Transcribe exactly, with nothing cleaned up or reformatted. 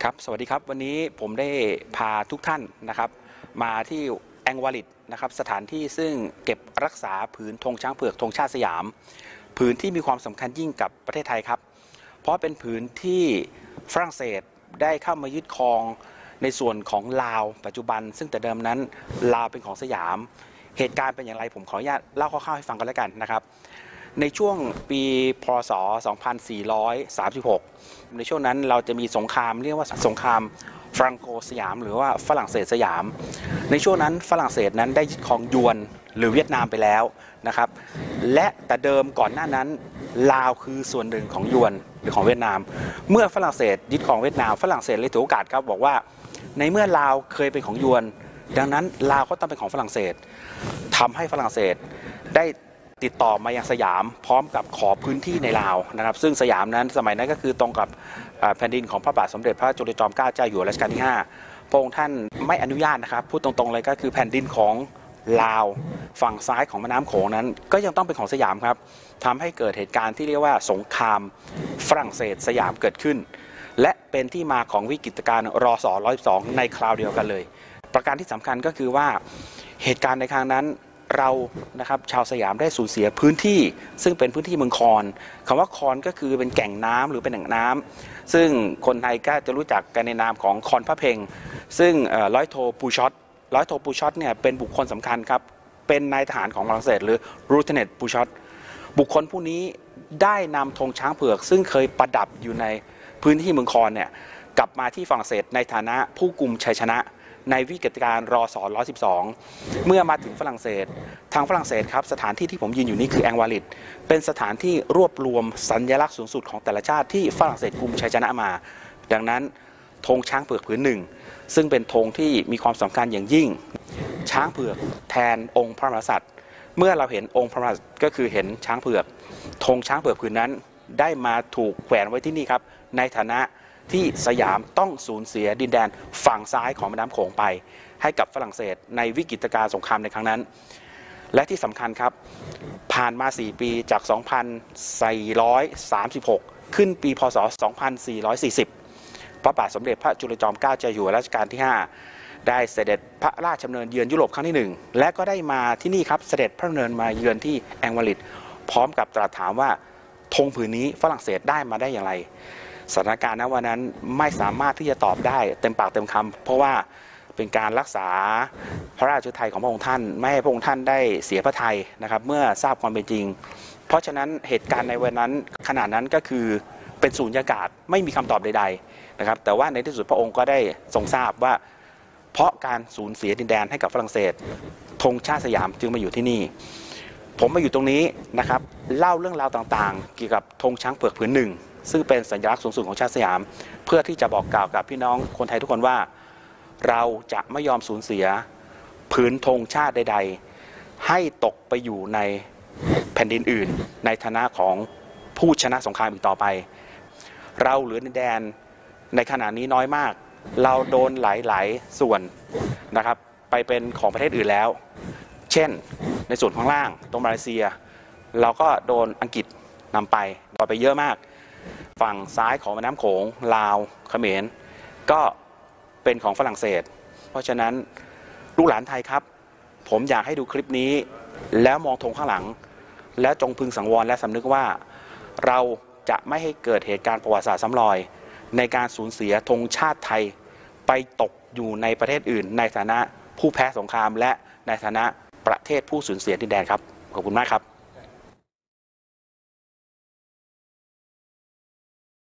ครับสวัสดีครับวันนี้ผมได้พาทุกท่านนะครับมาที่แองวาลิดนะครับสถานที่ซึ่งเก็บรักษาผืนธงช้างเผือกธงชาติสยามผืนที่มีความสำคัญยิ่งกับประเทศไทยครับเพราะเป็นผืนที่ฝรั่งเศสได้เข้ามายึดครองในส่วนของลาวปัจจุบันซึ่งแต่เดิมนั้นลาวเป็นของสยามเหตุการณ์เป็นอย่างไรผมขออนุญาตเล่าคร่าวๆให้ฟังกันแล้วกันนะครับในช่วงปีพ.ศ. สองพันสี่ร้อยสามสิบหกในช่วงนั้นเราจะมีสงครามเรียกว่าสงครามฟรังโกสยามหรือว่าฝรั่งเศสสยามในช่วงนั้นฝรั่งเศสนั้นได้ยึดครองยวนหรือเวียดนามไปแล้วนะครับและแต่เดิมก่อนหน้านั้นลาวคือส่วนหนึ่งของยวนหรือของเวียดนามเมื่อฝรั่งเศสยึดครองเวียดนามฝรั่งเศสเลยถือโอกาสครับบอกว่าในเมื่อลาวเคยเป็นของยวนดังนั้นลาวก็ต้องเป็นของฝรั่งเศสทำให้ฝรั่งเศสได้ติดต่อมายังสยามพร้อมกับขอพื้นที่ในลาวนะครับซึ่งสยามนั้นสมัยนั้นก็คือตรงกับแผ่นดินของพระบาทสมเด็จพระจุลจอมเกล้าเจ้าอยู่หัวรัชกาลที่ห้าพระองค์ท่านไม่อนุญาตนะครับพูดตรงๆเลยก็คือแผ่นดินของลาวฝั่งซ้ายของแม่น้ำโขงนั้นก็ยังต้องเป็นของสยามครับทำให้เกิดเหตุการณ์ที่เรียกว่าสงครามฝรั่งเศสสยามเกิดขึ้นและเป็นที่มาของวิกฤตการณ์รศ.หนึ่งร้อยสิบสองในคราวเดียวกันเลยประการที่สำคัญก็คือว่าเหตุการณ์ในครั้งนั้นเรานะครับชาวสยามได้สูญเสียพื้นที่ซึ่งเป็นพื้นที่เมืองคอนคำว่าคอนก็คือเป็นแก่งน้ำหรือเป็นแหล่งน้ำซึ่งคนไทยก็จะรู้จักกันในนามของคอนพระเพ็งซึ่งร้อยโทปูช็อตร้อยโทปูช็อตเนี่ยเป็นบุคคลสำคัญครับเป็นนายทหารของฝรั่งเศสหรือรูเทเนตปูช็อตบุคคลผู้นี้ได้นำธงช้างเผือกซึ่งเคยประดับอยู่ในพื้นที่เมืองคอนเนี่ยกลับมาที่ฝรั่งเศสในฐานะผู้กุมชัยชนะในวิกฤตการณ์รศ.หนึ่งร้อยสิบสองเมื่อมาถึงฝรั่งเศสทางฝรั่งเศสครับสถานที่ที่ผมยืนอยู่นี้คือแองวาลิดเป็นสถานที่รวบรวมสัญลักษณ์สูงสุดของแต่ละชาติที่ฝรั่งเศสกุมชัยชนะมาดังนั้นธงช้างเผือกผืนหนึ่งซึ่งเป็นธงที่มีความสำคัญอย่างยิ่งช้างเผือกแทนองค์พระมหากษัตริย์เมื่อเราเห็นองค์พระมหากษัตริย์ก็คือเห็นช้างเผือกธงช้างเผือกผืนนั้นได้มาถูกแขวนไว้ที่นี่ครับในฐานะที่สยามต้องสูญเสียดินแดนฝั่งซ้ายของแม่น้ำโขงไปให้กับฝรั่งเศสในวิกฤตการณ์สงครามในครั้งนั้นและที่สำคัญครับผ่านมาสี่ปีจาก สองพันสี่ร้อยสามสิบหก ขึ้นปีพ.ศ. สองพันสี่ร้อยสี่สิบพระบาทสมเด็จพระจุลจอมเกล้าเจ้าอยู่หัวรัชกาลที่ห้าได้เสด็จพระราชดำเนินเยือนยุโรปครั้งที่หนึ่งและก็ได้มาที่นี่ครับเสด็จพระดำเนินมาเยือนที่แองวาลิดพร้อมกับตรัสถามว่าธงผืนนี้ฝรั่งเศสได้มาได้อย่างไรสถานการณ์ณวันนั้นไม่สามารถที่จะตอบได้เต็มปากเต็มคำเพราะว่าเป็นการรักษาพระราชฤทัยของพระองค์ท่านไม่ให้พระองค์ท่านได้เสียพระทัยนะครับเมื่อทราบความเป็นจริงเพราะฉะนั้นเหตุการณ์ในวันนั้นขณะนั้นก็คือเป็นสูญญากาศไม่มีคำตอบใดๆนะครับแต่ว่าในที่สุดพระองค์ก็ได้ทรงทราบว่าเพราะการสูญเสียดินแดนให้กับฝรั่งเศสธงชาติสยามจึงมาอยู่ที่นี่ผมมาอยู่ตรงนี้นะครับเล่าเรื่องราวต่างๆเกี่ยวกับธงช้างเผือกผืนหนึ่งซึ่งเป็นสัญลักษณ์สูงสุดของชาติสยามเพื่อที่จะบอกกล่าวกับพี่น้องคนไทยทุกคนว่าเราจะไม่ยอมสูญเสียผืนธงชาติใดๆให้ตกไปอยู่ในแผ่นดินอื่นในฐานะของผู้ชนะสงครามอีกต่อไปเราเหลือในแดนในขณะนี้น้อยมากเราโดนหลายๆส่วนนะครับไปเป็นของประเทศอื่นแล้วเช่นในส่วนข้างล่างตรงมาเลเซียเราก็โดนอังกฤษนำไปโดนไปเยอะมากฝั่งซ้ายของแม่น้ำโขงลาวเขมรก็เป็นของฝรั่งเศสเพราะฉะนั้นลูกหลานไทยครับผมอยากให้ดูคลิปนี้แล้วมองธงข้างหลังแล้วจงพึงสังวรและสำนึกว่าเราจะไม่ให้เกิดเหตุการณ์ประวัติศาสตร์ซ้ำรอยในการสูญเสียธงชาติไทยไปตกอยู่ในประเทศอื่นในฐานะผู้แพ้สงครามและในฐานะประเทศผู้สูญเสียดินแดนครับขอบคุณมากครับ